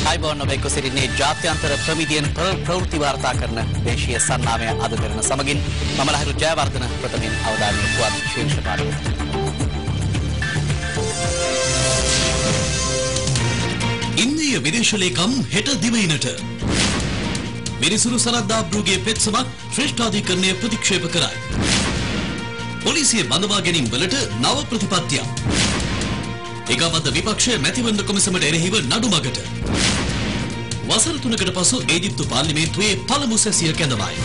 आइबोन वेको सिरिने जात्यांतर प्रमितियन प्रवृत्ति वार्ता करන දේශීය සන්නාමය අද කරන සමගින් මම ලහිරු ජයවර්ධන ප්‍රථමයෙන් අවධානය පුවත් ශීර්ෂ පාඩම. ඉන්දිය විදේශ ලේකම් හෙට දිවයිනට මිනිසුරු සනද්දාබ්රුගේ පෙත්සමක් ශ්‍රේෂ්ඨාධිකරණය ප්‍රතික්ෂේප කරයි. පොලිසිය බඳවා ගැනීම් වලට නව ප්‍රතිපත්තියක්. ඒකාබද්ධ විපක්ෂයේ මැතිවරණ කොමිසමට එරෙහිව නඩු මගට. වසර 3කට පසු ඊජිප්තු පාර්ලිමේන්තුවේ පළමු සැසිය කැඳවයි.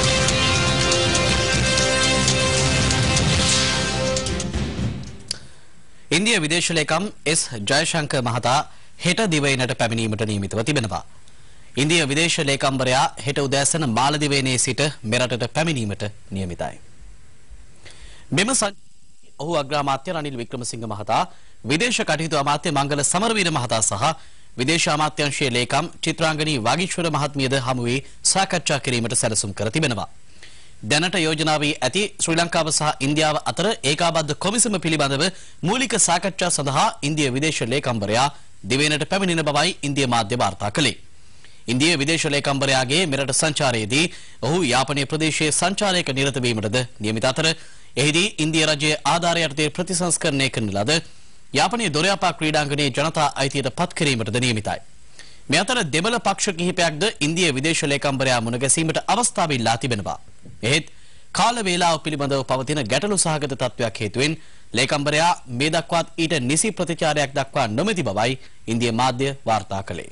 ඉන්දිය විදේශ ලේකම් එස් ජයශංකර් මහතා හෙට දිවයිනට පැමිණීමට නියමිතව තිබෙනවා. ඉන්දිය විදේශ ලේකම්වරයා හෙට උදෑසන මාලදිවයිනේ සිට මෙරටට පැමිණීමට නියමිතයි. මෙම ඔහු අග්‍රාමාත්‍ය රනිල් වික්‍රමසිංහ මහතා, විදේශ කටයුතු අමාත්‍ය මංගල සමරවීර මහතා සහ විදේශ අමාත්‍යාංශයේ ලේකම් චිත්‍රාංගනී වාගීශ්වර මහත්මියද හමු වී සාකච්ඡා කිරීමට සැලසුම් කර තිබෙනවා. දැනට යෝජනා වී ඇති ශ්‍රී ලංකාව සහ ඉන්දියාව අතර ඒකාබද්ධ කොමිසම පිළිබඳව මූලික සාකච්ඡා සඳහා ඉන්දිය විදේශ ලේකම්වරයා දිවයිනට පැමිණෙන බවයි ඉන්දිය මාධ්‍ය වාර්තා කළේ. ඉන්දිය විදේශ ලේකම්වරයාගේ මෙරට සංචාරයේදී ඔහු යාපනයේ ප්‍රදේශයේ සංචාරයක නිරත වීමටද නියමිත අතර එහිදී ඉන්දිය රජයේ ආධාරය යටතේ ප්‍රතිසංස්කරණය කරන ලද යාපනයේ දොරයාපා ක්‍රීඩාංගණයේ ජනතා අයිතියට පත් කිරීමටද නියමිතයි. මේ අතර දෙමළ පක්ෂ කිහිපයක්ද ඉන්දිය විදේශ ලේකම්වරයා මුණ ගැසීමට අවස්ථාව ඉල්ලා තිබෙනවා. එහෙත් කාල වේලාව පිළිබඳව පවතින ගැටලු සහගත තත්ත්වයක් හේතුවෙන් ලේකම්වරයා මේ දක්වාත් ඊට නිසි ප්‍රතිචාරයක් දක්වා නොමැති බවයි ඉන්දිය මාධ්‍ය වාර්තා කළේ.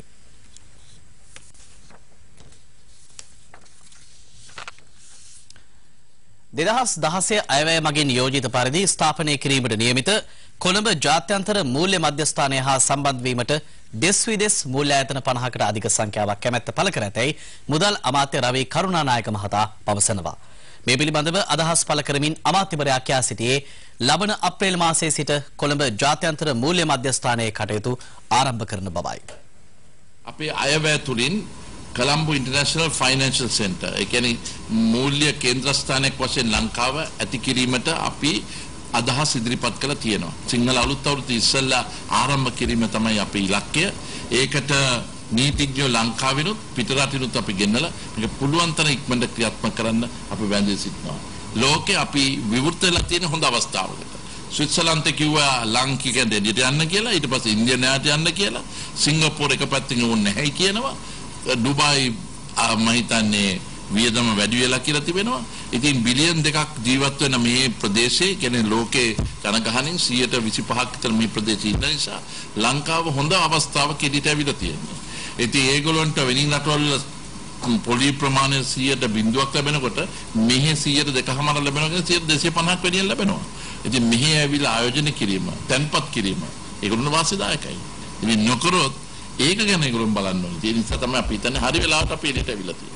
දෙදහස් 16 අයවැය මගින් යෝජිත පරිදි ස්ථාපනය කිරීමට නියමිත කොළඹ ජාත්‍යන්තර මූල්‍ය මධ්‍යස්ථානය හා සම්බන්ධ වීමට දෙස් විදෙස් මූල්‍ය ආයතන 50කට අධික සංඛ්‍යාවක් කැමැත්ත පළ කර ඇතැයි මුදල් අමාත්‍ය රවී කරුණානායක මහතා පවසනවා. මේ පිළිබඳව අදහස් පළ කරමින් අමාත්‍යවරයා කියා සිටියේ ලබන අප්‍රේල් මාසයේ සිට කොළඹ ජාත්‍යන්තර මූල්‍ය මධ්‍යස්ථානයේ කටයුතු ආරම්භ කරන බවයි. අපේ අයවැය තුලින් කොළඹ ඉන්ටර්නැෂනල් ෆයිනෑන්ෂල් සෙන්ටර් ඒ කියන්නේ මූල්‍ය කේන්ද්‍රස්ථානයක් වශයෙන් ලංකාව ඇති කිරීමට අපි අදහස් ඉදිරිපත් කළා තියෙනවා. සිංහල අලුත් අවුරුද්ද ඉස්සෙල්ලා ආරම්භ කිරීම තමයි අපේ ඉලක්කය. ඒකට නීතිඥයෝ ලංකාවෙනුත් පිටරටිනුත් අපි ගෙන්නලා මේක පුළුවන් තරම් ඉක්මනට ක්‍රියාත්මක කරන්න අපි වැඳී සිටිනවා. ලෝකේ අපි විවෘත වෙලා තියෙන හොඳ අවස්ථාවකට. ස්විට්සර්ලන්තේ කිව්වා ලාංකිකයන් දෙඩියට යන්න කියලා, ඊට පස්සේ ඉන්දියාවට යන්න කියලා, සිංගප්පූර් එක පැත්තකින් ඕනේ නැහැ කියනවා. ඩුබායි මම හිතන්නේ වියදම වැඩි වෙලා කියලා තිබෙනවා. ඉතින් බිලියන් 2ක් ජීවත් වෙන මේ ප්‍රදේශයේ කියන්නේ ලෝකේ ජනගහනයෙන් 125ක් විතර මේ ප්‍රදේශයේ ඉන්න නිසා ලංකාව හොඳ අවස්ථාවක ඉදිරියට ඇවිල්ලා තියෙනවා. ඉතින් ඒගොල්ලන්ට වෙනින් රටවල පොලි ප්‍රමාණය 100% ලැබෙනකොට මෙහි 102කමාර ලැබෙනවා කියන්නේ 250ක් වැඩියෙන් ලැබෙනවා. ඉතින් මෙහි ඇවිල්ලා ආයෝජනය කිරීම, තැන්පත් කිරීම ඒගොල්ලෝ වාසිදායකයි. ඉතින් නොකරොත් ඒක ගැන ඒගොල්ලෝ බලන්න ඕනේ. ඒ නිසා තමයි අපි හිතන්නේ හරි වෙලාවට අපි එළියට ඇවිල්ලා තියෙන්නේ.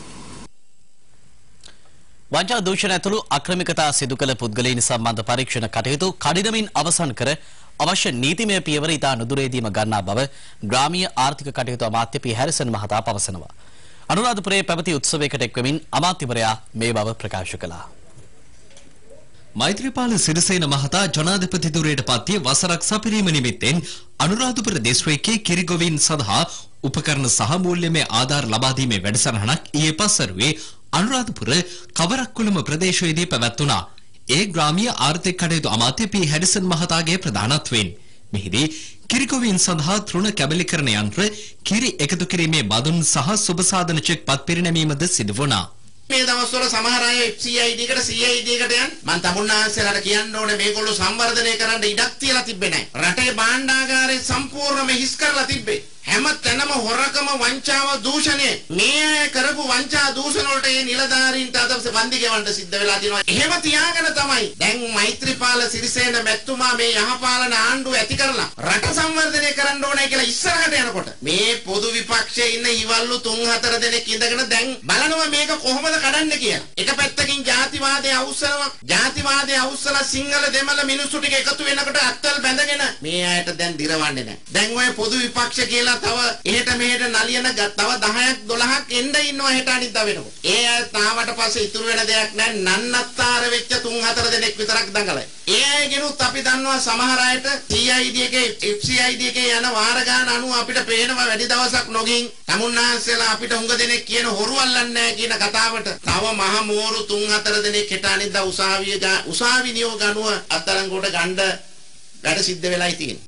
වංචා දූෂණ ඇතුළු අක්‍රමිකතා සිදු කළ පුද්ගලයන් සම්බන්ධ පරීක්ෂණ කටයුතු කඩිනමින් අවසන් කර අවශ්‍ය නීතිමය පියවර ඉතා නුදුරේදීම ගන්නා බව ග්‍රාමීය ආර්ථික කටයුතු අමාත්‍ය පී හැරිසන් මහතා පවසනවා. අනුරාධපුරයේ පැවති උත්සවයකට එක්වමින් අමාත්‍යවරයා මේ බව ප්‍රකාශ කළා. මෛත්‍රීපාල සිරිසේන මහතා ජනාධිපති ධුරයට පත්විය වසරක් සපිරීම නිමිත්තෙන් අනුරාධපුර දිස්ත්‍රික්කයේ කිරිගොවින් සඳහා උපකරණ සහ මූල්‍යමය ආධාර ලබා දීමේ වැඩසටහනක් ඊයේ පස්වරුවේ අනුරාධපුර කවරක්කුළුම ප්‍රදේශයේදී පැවැත්වුණා. ඒ ග්‍රාමීය ආර්ථික කටයුතු අමාත්‍ය පී හැරිසන් මහතාගේ ප්‍රධානත්වයෙන් මෙහිදී කිරිගොවින් සඳහා තෘණ කැබලිකරණ යන්ත්‍ර, කිරි එකතු කිරීමේ බදුන් සහ සුබසාධන චෙක් පත් පිරිනැමීමද සිදු වුණා. මේ දවස්වල සමහර අය FCID එකට CID එකට යන් මම තමුන්නාන්සේලාට කියන්න ඕනේ මේගොල්ලෝ සංවර්ධනය කරන්න ඉඩක් තියලා තිබ්බේ නැහැ. රටේ භාණ්ඩාගාරය සම්පූර්ණයෙන්ම හිස් කරලා තිබ්බේ. හැම තැනම හොරකම, වංචාව, දූෂණය. මේ කරපු වංචා දූෂණ වලට ඒ නිලධාරීන්ට අද වන්දි ගෙවන්න සිද්ධ වෙලා තියෙනවා. එහෙම තියාගෙන තමයි දැන් මෛත්‍රීපාල සිරිසේන මැතිතුමා මේ යහපාලන ආණ්ඩුව ඇති කරලා රට සංවර්ධනය කරන්න ඕනේ කියලා ඉස්සරහට යනකොට මේ පොදු විපක්ෂයේ ඉන්න ඉවල්ලු 3-4 දෙනෙක් ඉඳගෙන දැන් බලනවා මේක කොහොමද කඩන්නේ කියලා. එක පැත්තකින් ජාතිවාදය අවුස්සලා සිංහල දෙමළ මිනිස්සු ටික එකතු වෙනකොට අත්වල බැඳගෙන මේ අයට දැන් දිරවන්නේ නැහැ. දැන් ඔය පොදු විපක්ෂ කියලා තව එහෙට මෙහෙට නලියන තව 10ක් 12ක් එන්න ඉන්නවා හෙට අනිද්දා වෙනකොට. ඒ අය තාවට පස්සේ ඉතුරු වෙන දෙයක් නැහැ. නන්නත්තර වෙච්ච 3-4 දෙනෙක් විතරක් දඟලයි. ඒ අයගෙනුත් අපි දන්නවා සමහර අයට CID එකේ FCID එකේ යන වාර ගාන අනුව අපිට පේනවා වැඩි දවසක් නොගින් තමුන්නාන්සලා අපිට හුඟ දෙනෙක් කියන හොරු අල්ලන්නේ නැහැ කියන කතාවට තව මහ මෝරු 3-4 දෙනෙක් හෙට අනිද්දා උසාවි නියෝග අනුව අත්අඩංගුවට ගන්න වැඩ සිද්ධ වෙලායි තියෙන්නේ.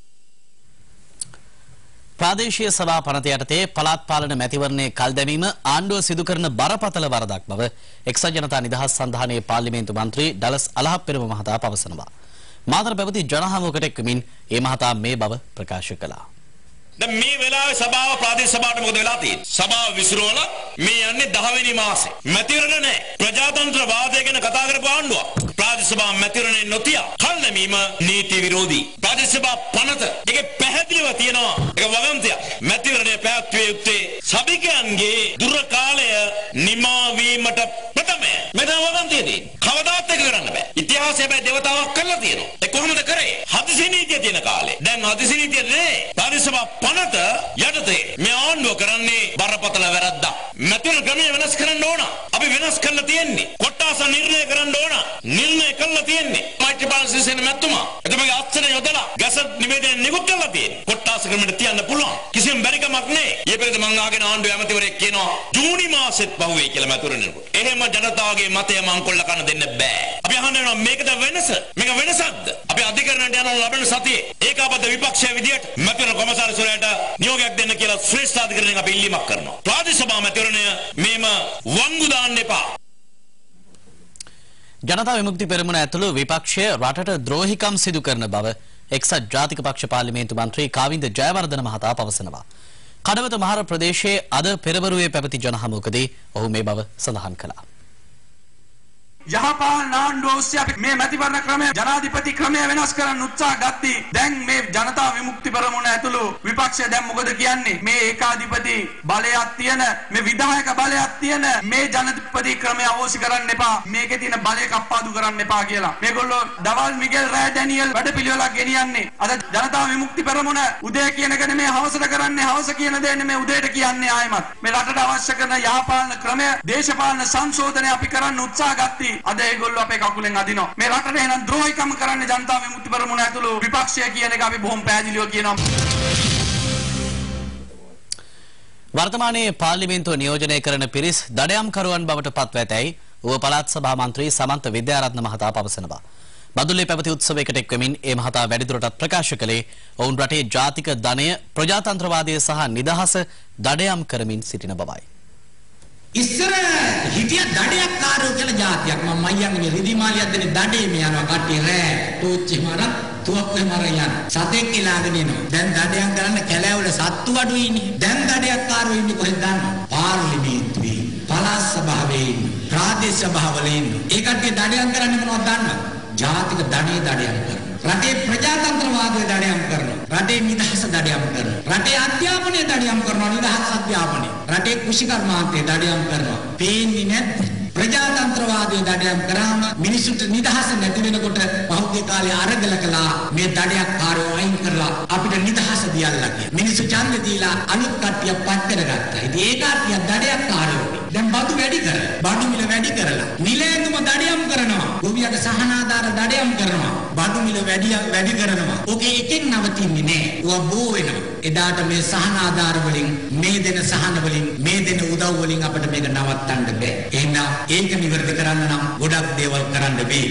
ප්‍රාදේශීය සභා පනත යටතේ පළාත් පාලන මැතිවරණයේ කල් දැමීම ආණ්ඩුව සිදු කරන බරපතල වරදක් බව එක්සත් ජනතා නිදහස් සන්ධානයේ පාර්ලිමේන්තු මන්ත්‍රී ඩලස් අලහප්පෙරම මහතා පවසනවා. මාතර පැවති ජනහමුවකට එක්වමින් ඒ මහතා මේ බව ප්‍රකාශ කළා. දැන් මේ වෙලාවේ සභාව ප්‍රාදේශ සභාවට මොකද වෙලා තියෙන්නේ? සභාව විසිරවලා මේ යන්නේ 10 වෙනි මාසේ. මැතිවරණ නැහැ. ප්‍රජාතන්ත්‍රවාදය ගැන කතා කරපු ආණ්ඩුවක්. ප්‍රාදේශ සභාව මැතිවරණේ නොතිය කල් දැමීම නීති විරෝධී. ප්‍රාදේශ සභාව පනත ඒකේ පැහැදිලිව තියෙනවා. ඒක වගන්තිය. මැතිවරණය පැවැත්විය යුත්තේ සභිකයන්ගේ දුර කාලය නිමා වීමට ප්‍රථමය. මෙතන වගන්තියදී කවදාත් එක කරන්න බෑ. ඉතිහාසය හැබැයි දේවතාවක් කරලා තියෙනවා. ඒ කොහොමද කරේ? හදිසි නීතිය තියෙන කාලේ. දැන් හදිසි නීතිය නෑ. ප්‍රාදේශ සභාව පනත යටතේ මේ ආණ්ඩුව කරන්නේ බරපතල වැරද්දක්. මැතිවරණ ක්‍රමය වෙනස් කරන්න ඕන. අපි වෙනස් කරලා තියෙන්නේ. කොට්ටාස නිර්ණය කරන්න ඕන. නිර්ණය කළා තියෙන්නේ. මෛත්‍රීපාල සිරිසේන මැතිතුමා. එතුමාගේ අත්සන යොදලා ගැසට් නිවේදනය නිකුත් කරලා තියෙන්නේ. කොට්ටාස ක්‍රමයට තියන්න පුළුවන්. කිසිම බැරි කමක් නෑ. ඊයේ පෙරේද මං ආගෙන ආණ්ඩුව ඇමතිවරයෙක් කියනවා ජූනි මාසෙත් පහුවේ කියලා මැතිවරණයට. එහෙම ජනතාවගේ මතය මං කොල්ල කන්න දෙන්න බෑ. අපි අහන්න වෙනවා මේකද වෙනස? මේක වෙනසක්ද? අපි අධිකරණයට යන ලබන සතියේ ඒකාබද්ධ විපක්ෂයේ විදියට මැතිවරණ කොමසාරිස්වරයාට නියෝගයක් දෙන්න කියලා ශ්‍රේෂ්ඨ අධිකරණයෙන් අපි ඉල්ලීමක් කරනවා. ප්‍රාදේශ සභා මැතිවරණය මේම වංගු දාන්න එපා. ජනතා විමුක්ති පෙරමුණ ඇතුළු විපක්ෂය රටට ද්‍රෝහිකම් සිදු කරන බව එක්සත් ජාතික පක්ෂ පාර්ලිමේන්තු මන්ත්‍රී කාවින්ද ජයවර්ධන මහතා පවසනවා. කඩවත මහර ප්‍රදේශයේ අද පෙරවරුවේ පැවති ජනහමුවකදී ඔහු මේ බව සඳහන් කළා. යහපාලන ආණ්ඩුව ඔස්සේ අපි මේ මැතිවරණ ක්‍රමය ජනාධිපති ක්‍රමය වෙනස් කරන්න උත්සාහ ගත්තී. දැන් මේ ජනතා විමුක්ති පෙරමුණ ඇතුළු විපක්ෂය දැන් මොකද කියන්නේ? මේ ඒකාධිපති බලයක් තියෙන, මේ විධායක බලයක් තියෙන මේ ජනාධිපති ක්‍රමය අවශ්‍ය කරන්න එපා. මේකේ තියෙන බලය කප්පාදු කරන්න එපා කියලා. මේගොල්ලෝ දවල් මිගෙල් රෑ ඩැනියල් වැඩපිළිවෙලක් ගෙනියන්නේ. අද ජනතා විමුක්ති පෙරමුණ උදේ කියන එක නෙමෙයි හවසට කරන්නේ, හවස කියන දේ නෙමෙයි උදේට කියන්නේ ආයෙමත්. මේ රටට අවශ්‍ය කරන යහපාලන ක්‍රමය, දේශපාලන සංශෝධනය අපි කරන්න උත්සාහ ගත්තී. අද ඒගොල්ලෝ අපේ කකුලෙන් අදිනවා. මේ රටට එන ද්‍රෝහිකම කරන්නේ ජනතා විමුක්ති පෙරමුණ ඇතුළු විපක්ෂය කියන එක අපි බොහොම පැහැදිලිව කියනවා. වර්තමානයේ පාර්ලිමේන්තුව නියෝජනය කරන පිරිස් දඩයම්කරුවන් බවට පත්ව ඇතැයි ඌව පළාත් සභා මන්ත්‍රී සමන්ත විද්‍යාරත්න මහතා පවසනවා. බදුල්ලේ පැවති උත්සවයකට එක්වමින් ඒ මහතා වැඩිදුරටත් ප්‍රකාශ කළේ ඔවුන් රටේ ජාතික ධනය, ප්‍රජාතන්ත්‍රවාදය සහ නිදහස දඩයම් කරමින් සිටින බවයි. ඉස්සර හිටිය දඩයක් කාරෝ කියලා જાතියක් මම මයියන්ගේ රිදිමාලියක් දෙන්නේ දඩේ මේ යනවා කට්ටිය රෑ තෝච්චි මාරක් තුවක්කේ මාර යන සතෙක් කියලාගෙන එනවා. දැන් දඩයක් කරන්න කැලෑවල සත්තු අඩුයිනේ. දැන් දඩයක් කාරෝ ඉන්නේ කොහෙද දන්නවද? පාර්ලිමේන්තුවේ, පළාත් සභාවේ, ප්‍රාදේශ සභාවල ඉන්නේ. ඒ කට්ටිය දඩයක් කරන්නේ මොනවද දන්නවද? ජාතික ධනෙ දඩයම් කරනවා. රටේ ප්‍රජාතන්ත්‍රවාදය දඩයම් කරනවා. රටේ නිදහස දඩයම් කරනවා. රටේ අධ්‍යාපනය දඩයම් කරනවා. නිදහස් අධ්‍යාපනය. රටේ කෘෂිකර්මාන්තය දඩයම් කරනවා. පේන්නේ නැද්ද? ප්‍රජාතන්ත්‍රවාදය දඩයම් කරාම මිනිසුන්ට නිදහස නැති වෙනකොට බෞද්ධ කාලේ අරගල කළා මේ දඩයක් කාරෝ අයින් කරලා අපිට නිදහස දියල්ලා කියලා. මිනිස්සු ඡන්දෙ දීලා අනිත් කට්ටිය පත් කරගත්තා. ඉතින් ඒ කට්ටිය දඩයක් කාරෝ. දැන් බදු වැඩි කරලා, බඩු මිල වැඩි කරලා, නිලයන්තුම දඩයම් කරනවා. ගොවියට සහනාධාර දඩයම් කරනවා. බඩු මිල වැඩි කරනවා. ඔකේ එකෙන් නවතින්නේ නැහැ. ඒවා බෝ වෙනවා. එදාට මේ සහනාධාර වලින්, මේ දෙන සහන වලින්, මේ දෙන උදව් වලින් අපිට මේක නවත්තන්න බෑ. එහෙනම් ඒක නිවැරදි කරන්න නම් ගොඩක් දේවල් කරන්න වෙයි.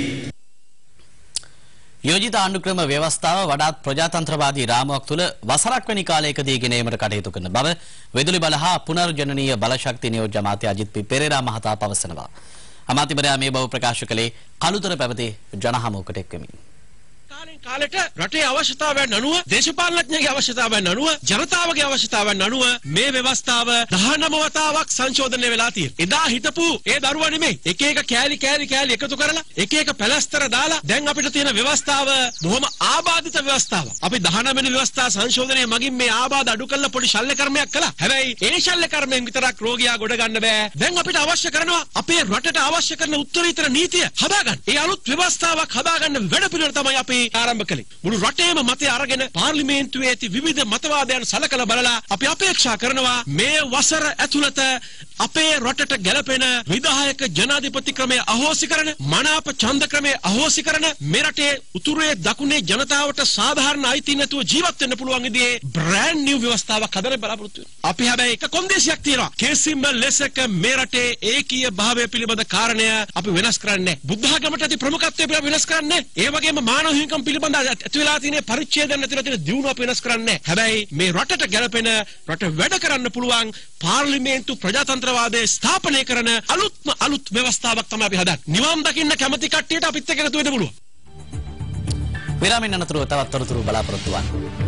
යෝජිත ආණ්ඩුක්‍රම ව්‍යවස්ථාව වඩාත් ප්‍රජාතන්ත්‍රවාදී රාමුවක් තුළ වසරක් වැනි කාලයකදී ගෙන ඒමට කටයුතු කරන බව විදුලි බල හා පුනර්ජනනීය බලශක්ති නියෝජ්‍ය අමාත්‍ය අජිත් පී පෙරේරා මහතා පවසනවා. අමාත්‍යවරයා මේ බව ප්‍රකාශ කළේ කළුතර පැවති ජනහමුවකට එක්වමින්. කාලෙට රටේ අවශ්‍යතාවයන් අනුව, දේශපාලනඥයන්ගේ අවශ්‍යතාවයන් අනුව, ජනතාවගේ අවශ්‍යතාවයන් අනුව මේ ව්‍යවස්ථාව 19 වතාවක් සංශෝධනය වෙලා තියෙනවා. එදා හිටපු ඒ දරුවා නෙමෙයි. එක එක කෑලි එකතු කරලා, එක එක පැලස්තර දාලා දැන් අපිට තියෙන ව්‍යවස්ථාව බොහොම ආබාධිත ව්‍යවස්ථාවක්. අපි 19 වෙනි ව්‍යවස්ථා සංශෝධනයේ මගින් මේ ආබාධ අඩු කරලා පොඩි ශල්‍ය කර්මයක් කළා. හැබැයි ඒ ශල්‍ය කර්මයෙන් විතරක් රෝගියා ගොඩ ගන්න බෑ. දැන් අපිට අවශ්‍ය කරනවා අපේ රටට අවශ්‍ය කරන උත්තරීතර නීතිය හදාගන්න. ඒ අලුත් ව්‍යවස්ථාවක් හදාගන්න වැඩ පිළිවෙල තමයි අපි ආරම්භ කළේ. මුළු රටේම මතය අරගෙන පාර්ලිමේන්තුවේ ඇති විවිධ මතවාදයන් සලකලා බලලා අපි අපේක්ෂා කරනවා මේ වසර ඇතුළත අපේ රටට ගැලපෙන විධායක ජනාධිපති ක්‍රමය අහෝසි කරන මනාප ඡන්ද ක්‍රමය අහෝසි කරන මේ රටේ උතුරේ දකුණේ ජනතාවට සාධාරණ අයිති නැතුව ජීවත් වෙන්න පුළුවන් විදිහේ බ්‍රෑන්ඩ් නිව් ව්‍යවස්ථාවක් හදන්න බලාපොරොත්තු වෙනවා. අපි හැබැයි එක කොන්දේසියක් තියෙනවා. කිසිම ලෙසක මේ රටේ ඒකීය භාවය පිළිබඳ කාරණය අපි වෙනස් කරන්නේ නැහැ. බුද්ධ ආගමට ඇති ප්‍රමුඛත්වය අපි වෙනස් කරන්නේ නැහැ. ඒ වගේම මානව හිමිකම් පිළිබඳ ඇති වෙලා තියෙන පරිච්ඡේදයන් ඇතුළත තියෙන දියුණුව අපි වෙනස් කරන්නේ නැහැ. හැබැයි මේ රටට ගැලපෙන රට වැඩ කරන්න පුළුවන් පාර්ලිමේන්තු ප්‍රජාතන්ත්‍රවාදයේ ස්ථාපනය කරන අලුත් ව්‍යවස්ථාවක් තමයි අපි හදන්නේ. නිවන් දකින්න කැමති කට්ටියට අපිත් එක්ක එකතු වෙන්න පුළුවන්. විරාමයෙන් අනතුරුව තවත් තොරතුරු බලාපොරොත්තු වන්න.